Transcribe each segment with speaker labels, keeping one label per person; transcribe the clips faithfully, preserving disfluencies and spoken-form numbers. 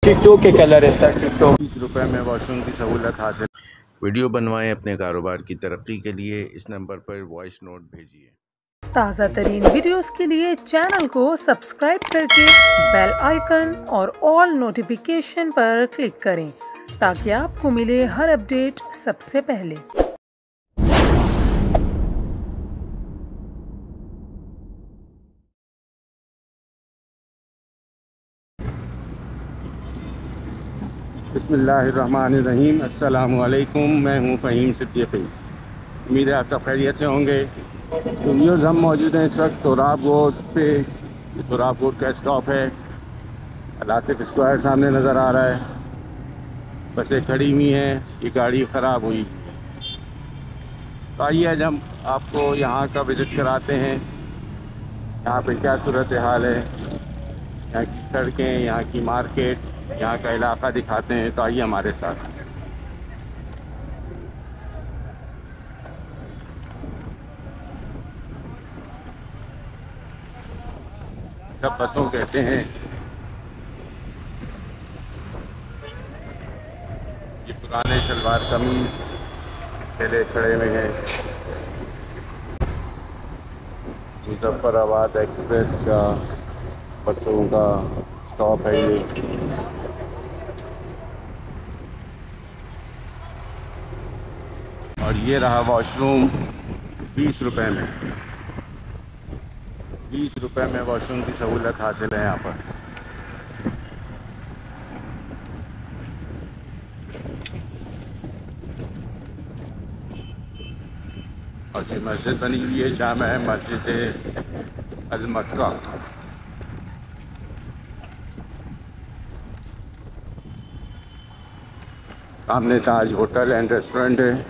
Speaker 1: TikTok के colour है sir. TikTok
Speaker 2: बीस रुपए में वॉशरूम की सहूलत हासिल। वीडियो बनवाएं अपने कारोबार की तरक्की के लिए, इस नंबर पर वॉइस नोट भेजिए।
Speaker 3: ताज़ा तरीन वीडियोस के लिए चैनल को सब्सक्राइब करके बेल आइकन और ऑल नोटिफिकेशन पर क्लिक करें ताकि आपको मिले हर अपडेट सबसे पहले।
Speaker 2: बिस्मिल्लाहिर्रहमानिर्रहीम। अस्सलामु अलैकुम। मैं हूं फ़हीम सिद्दीकी। उम्मीद है आप सब खैरियत से होंगे। तो व्यूअर्स, हम मौजूद हैं इस वक्त सोराब रोड पे। ये सोराब रोड का स्टॉप है। अलासिफ स्क्वायर सामने नज़र आ रहा है। बसें खड़ी हुई हैं, ये गाड़ी ख़राब हुई। तो आइए आज हम आपको यहाँ का विज़िट कराते हैं। यहाँ पे क्या सूरत हाल है, यहाँ की सड़कें, यहाँ की मार्केट, यहाँ का इलाका दिखाते हैं। तो आइए हमारे साथ। सब बसों कहते हैं। ये पुराने शलवार कमीज ठेले खड़े हुए हैं। मुजफ्फराबाद एक्सप्रेस का बसों का स्टॉप है ये। और ये रहा वॉशरूम बीस रुपए में। बीस रुपए में वॉशरूम की सहूलत हासिल है यहाँ पर। और ये मस्जिद बनी हुई है, जामा है मस्जिद अल मक्का। सामने ताज होटल एंड रेस्टोरेंट है।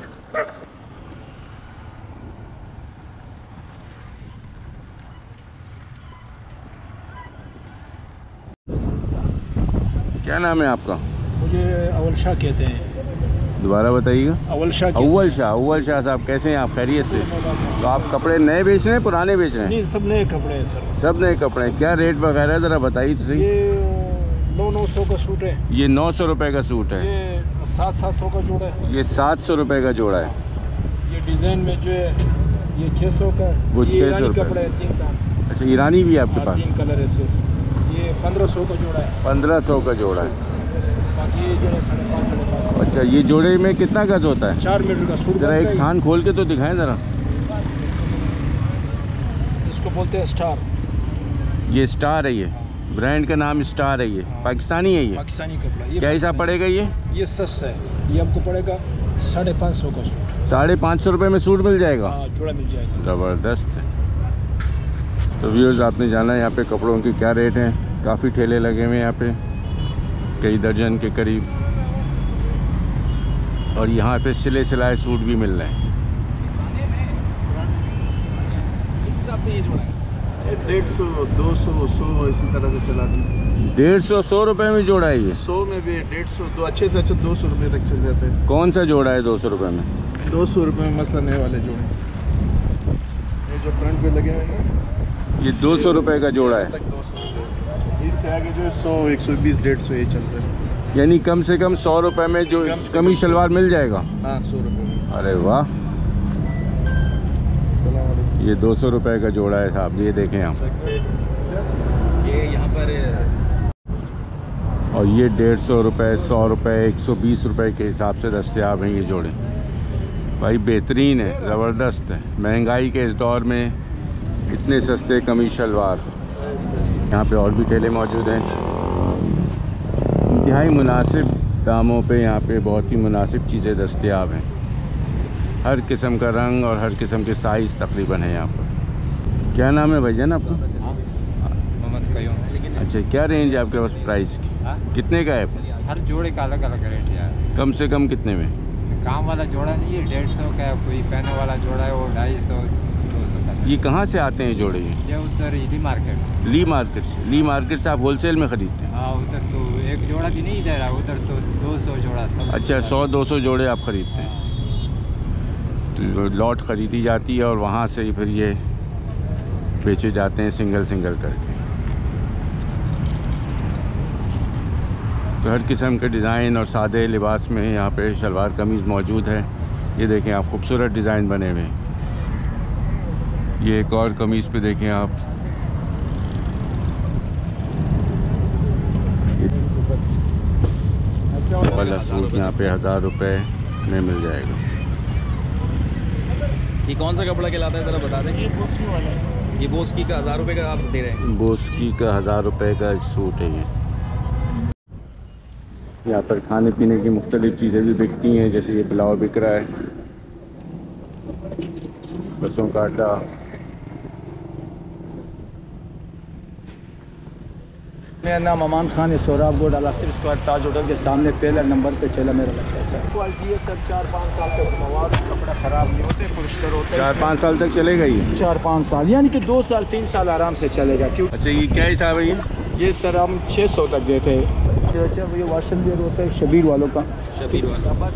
Speaker 2: क्या नाम है आपका?
Speaker 4: मुझे अव्वल शाह कहते हैं।
Speaker 2: दोबारा बताइएगा।
Speaker 4: अव्वल शाह।
Speaker 2: अव्वल शाह। अव्वल शाह साहब, कैसे हैं आप? खैरियत से? तो आप कपड़े नए बेच रहे हैं, पुराने बेच रहे हैं?
Speaker 4: नहीं, सब नए कपड़े हैं सर।
Speaker 2: सब नए कपड़े हैं। क्या रेट वगैरह ज़रा बताइए तो सही।
Speaker 4: ये नौ नौ सौ का सूट है।
Speaker 2: ये नौ सौ रुपये का सूट है।
Speaker 4: ये सात सात सौ का जोड़ा है।
Speaker 2: ये सात सौ रुपये का जोड़ा है।
Speaker 4: ये डिज़ाइन में जो है ये छः सौ का।
Speaker 2: वो
Speaker 4: ये
Speaker 2: छः सौ
Speaker 4: कपड़े हैं, तीन का।
Speaker 2: अच्छा, ईरानी भी है आपके पास?
Speaker 4: तीन कलर है सिर्फ। ये पंद्रह सौ का जोड़ा है।
Speaker 2: पंद्रह सौ का जोड़ा है।
Speaker 4: बाकी ये जो है साढ़े पाँच साढ़े पाँच सौ।
Speaker 2: अच्छा, ये जोड़े में कितना गज होता है?
Speaker 4: चार मीटर का सूट।
Speaker 2: ज़रा एक थान खोल के तो दिखाएं ज़रा।
Speaker 4: इसको बोलते हैं स्टार।
Speaker 2: ये स्टार है, ये ब्रांड का नाम स्टार है। ये पाकिस्तानी है। ये
Speaker 4: पाकिस्तानी कपड़ा। ये
Speaker 2: क्या हिसाब पड़ेगा ये?
Speaker 4: ये सस्ता है। ये आपको पड़ेगा साढ़े पाँच सौ का सूट।
Speaker 2: साढ़े पाँच सौ रुपये में सूट मिल जाएगा?
Speaker 4: हाँ, जोड़ा मिल जाएगा।
Speaker 2: ज़बरदस्त है। तो व्यूअर्स, आपने जाना है यहाँ पे कपड़ों के क्या रेट हैं। काफ़ी ठेले लगे हुए हैं यहाँ पे, कई दर्जन के करीब। और यहाँ पे सिले सिलाए सूट भी मिल रहे हैं।
Speaker 4: इस हिसाब से ये जोड़ा है
Speaker 5: डेढ़ सौ दो सौ सौ इसी तरह से चला दी।
Speaker 2: डेढ़ सौ सौ रुपये में जोड़ा है ये?
Speaker 5: सौ में भी डेढ़ सौ, दो अच्छे से अच्छे दो सौ रुपये तक चल जाते हैं।
Speaker 2: कौन सा जोड़ा है दो सौ रुपये में?
Speaker 5: दो सौ रुपये में मसला नए वाले जोड़े, ये जो फ्रंट पे लगे हुए हैं,
Speaker 2: ये दो सौ रुपये का जोड़ा है।
Speaker 5: दो सौ रुपये। इससे आगे जो है सौ, एक सौ बीस, डेढ़ सौ ये चलते हैं।
Speaker 2: यानी कम से कम सौ रुपये में जो कमी शलवार मिल जाएगा?
Speaker 5: हाँ, सौ रुपये में।
Speaker 2: अरे वाह। ये दो सौ रुपये का जोड़ा है साहब, ये देखें आप।
Speaker 4: ये यहाँ पर।
Speaker 2: और ये डेढ़ सौ रुपये, सौ रुपये, एक सौ बीस रुपये के हिसाब से दस्तयाब हैं ये जोड़े। भाई बेहतरीन है, ज़बरदस्त है। महंगाई के इस दौर में इतने सस्ते कमीज शलवार। यहाँ पे और भी ठेले मौजूद हैं। इंतहाई मुनासिब दामों पे यहाँ पे बहुत ही मुनासिब चीज़ें दस्तयाब हैं। हर किस्म का रंग और हर किस्म के साइज़ तकरीबन है यहाँ पर। क्या नाम है भैया ना आपका?
Speaker 6: मोहम्मद कयूम।
Speaker 2: अच्छा, क्या रेंज है आपके पास प्राइस की? कितने का है?
Speaker 6: हर जोड़े का अलग अलग रेट है।
Speaker 2: कम से कम कितने में?
Speaker 6: काम वाला जोड़ा नहीं है डेढ़ सौ का, कोई पहने वाला जोड़ा है वो ढाई सौ दो सौ का।
Speaker 2: ये कहाँ से आते हैं जोड़े?
Speaker 6: ये उधर ली मार्केट से।
Speaker 2: ली मार्केट से? ली मार्केट से आप होलसेल में ख़रीदते हैं?
Speaker 6: हाँ, उधर तो एक जोड़ा भी नहीं दे रहा, उधर तो दो सौ जोड़ा सब।
Speaker 2: अच्छा, सौ दो सौ जोड़े आप ख़रीदते हैं? तो लॉट ख़रीदी जाती है और वहाँ से ही फिर ये बेचे जाते हैं सिंगल सिंगल करके। तो हर किस्म के डिज़ाइन और सादे लिबास में यहाँ पे शलवार कमीज़ मौजूद है। ये देखें आप, खूबसूरत डिज़ाइन बने हुए। ये एक और कमीज़ पे देखें आप, वाला सूट यहाँ पे हज़ार रुपये में मिल जाएगा।
Speaker 7: ये कौन सा कपड़ा कहलाता है ज़रा बता दें। ये बोस्की वाला है। ये बोस्की का हज़ार रुपये का आप दे रहे हैं।
Speaker 2: बोस्की का हज़ार रुपये का सूट है ये। यहाँ पर खाने पीने की मुख्तलिफ़ चीज़ें भी बिकती हैं, जैसे ये पुलाव बिक रहा है, बसों का आटा।
Speaker 4: मेरा नाम अमान खान है, सोहराब गोड अलासिर स्क्वायर ताज होटल के सामने पहला नंबर पे चला मेरा लगता है सर। क्वालिटी है सर, चार पाँच साल तक मवाद कपड़ा ख़राब नहीं होते, पुलिस्टर होते हैं।
Speaker 2: चार पाँच साल तक चलेगा ये?
Speaker 4: चार पाँच साल यानी कि दो साल तीन साल आराम से चलेगा। क्यों?
Speaker 2: अच्छा, ये क्या हिसाब है ये?
Speaker 4: ये सर हम छः सौ तक देते हैं। अच्छा, ये वाशन वेयर होता है शबीर वालों का।
Speaker 7: शबीर वाला,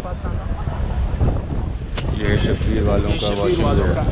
Speaker 2: ये शबीर वालों का वाशन वेयर,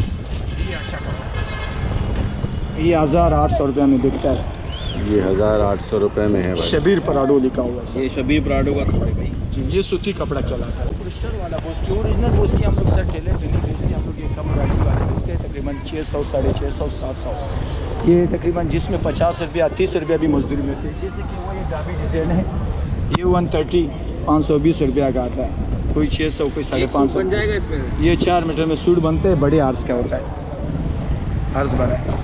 Speaker 4: ये हज़ार आठ सौ रुपये में बिकता है।
Speaker 2: ये हज़ार आठ सौ रुपये में है भाई।
Speaker 4: शबीर पराडो लिखा हुआ है।
Speaker 7: ये शबीर पराडो का सूट है भाई
Speaker 4: जी, ये सूती कपड़ा चला था। पुलिस्टर वाला बोस्की, ओरिजिनल बोस्की हम लोग सर टेलर पे नहीं बेचते, हम लोग ये कम वैरायटी वाले बेचते हैं, तकरीबन छः सौ साढ़े छः सौ सात सौ। ये तकरीबन जिसमें पचास रुपया तीस रुपया भी मजदूरी में होती है। जैसे कि वो ये डाबी डिज़ाइन है, ये वन थर्टी पाँच सौ बीस रुपया का आता है, कोई छः सौ कोई साढ़े पाँच सौ
Speaker 7: बन जाएगा इसमें।
Speaker 4: ये चार मीटर में सूट बनते हैं, बड़े आर्स का होता है, आर्स बड़ा है,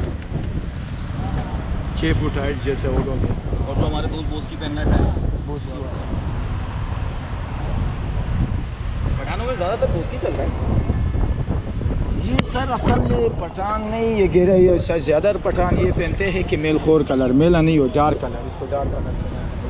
Speaker 4: छः फुट हाइट जैसे होगा।
Speaker 7: और जो हमारे दोस्त बोस्की पहनना चाहे, पठानों में ज़्यादातर बोस्की चल रहा है।
Speaker 4: ये सर असल में पठान नहीं, ये गेरा, ये सर ज़्यादा पठान ये पहनते हैं कि मेलखोर कलर, मेला नहीं हो, डार्क कलर, इसको डार्क कलर।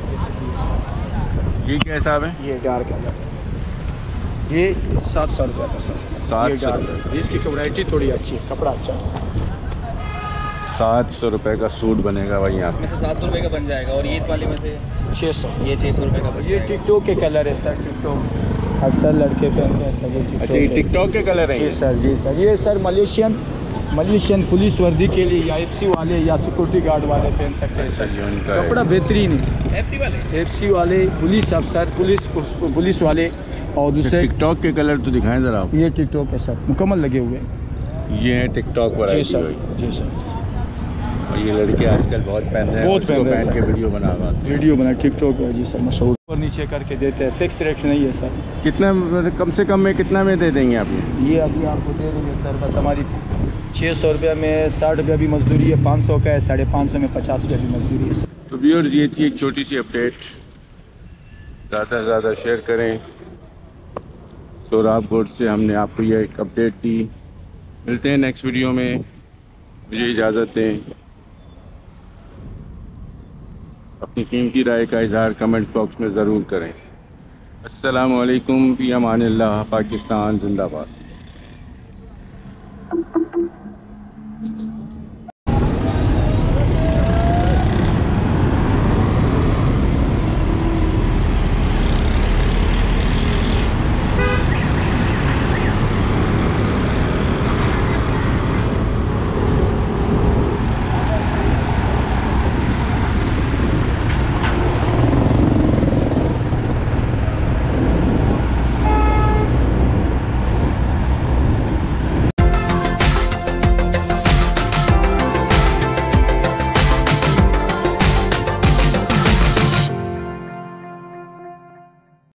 Speaker 2: ये क्या हिसाब है?
Speaker 4: ये डार्क कलर, ये सात सौ रुपये का सर।
Speaker 2: सात
Speaker 4: ये
Speaker 2: सौ
Speaker 4: डार्क, इसकी वैरायटी थोड़ी अच्छी है, कपड़ा अच्छा है।
Speaker 2: सात सौ रुपये का सूट बनेगा भाई यहाँ
Speaker 7: इसमें से सात सौ रुपये का बन जाएगा। और ये इस वाले में से
Speaker 4: छः सौ,
Speaker 7: ये छः सौ रुपये का बन
Speaker 4: ये
Speaker 7: जाएगा।
Speaker 4: टिकटॉक के कलर है सर, टिकटॉक अक्सर लड़के पहनते हैं सर। ये
Speaker 2: अच्छा, ये टिकटॉक के कलर
Speaker 4: जी
Speaker 2: हैं?
Speaker 4: सर, जी सर। ये सर मलेशियन मलेशियन पुलिस वर्दी के लिए या एफ सी वाले या सिक्योरिटी गार्ड वाले पहन सकते हैं सर।
Speaker 2: ये उनका है।
Speaker 4: कपड़ा बेहतरीन है।
Speaker 7: एफ सी वाले,
Speaker 4: एफ सी वाले, पुलिस अफसर, पुलिस पुलिस वाले। और दूसरे
Speaker 2: टिकटॉक के कलर तो दिखाएं ज़रा आप।
Speaker 4: ये टिकटॉक है सर, मुकम्मल लगे हुए हैं।
Speaker 2: ये है टिकटॉक
Speaker 4: जी
Speaker 2: वैरायटी
Speaker 4: सर,
Speaker 2: भाई।
Speaker 4: जी सर।
Speaker 2: और ये लड़के आजकल बहुत पहन रहे हैं,
Speaker 4: बहुत
Speaker 2: उसको
Speaker 4: पहन रहे हैं
Speaker 2: पहन के
Speaker 4: सर।
Speaker 2: वीडियो बना रहा है।
Speaker 4: वीडियो बना टिकटॉक है जी सर, मशहूर। और नीचे करके देते हैं, फिक्स रेट नहीं है सर।
Speaker 2: कितना मतलब कम से कम में कितना में दे देंगे आप ये?
Speaker 4: ये अभी आपको दे देंगे सर, बस हमारी छः सौ रुपये में साठ रुपया भी मजदूरी है, पाँच सौ का है, साढ़े पाँच सौ में पचास रुपया भी मजदूरी है सर।
Speaker 2: तो व्यूअर्स, ये थी एक छोटी सी अपडेट, ज़्यादा से ज़्यादा शेयर करें। सोहराब गोड से हमने आपको ये एक अपडेट दी। मिलते हैं नेक्स्ट वीडियो में, मुझे इजाज़त दें। अपनी कीमती राय का इजहार कमेंट्स बॉक्स में ज़रूर करें। अस्सलामु अलैकुम, फ़ी अमानिल्लाह, पाकिस्तान जिंदाबाद।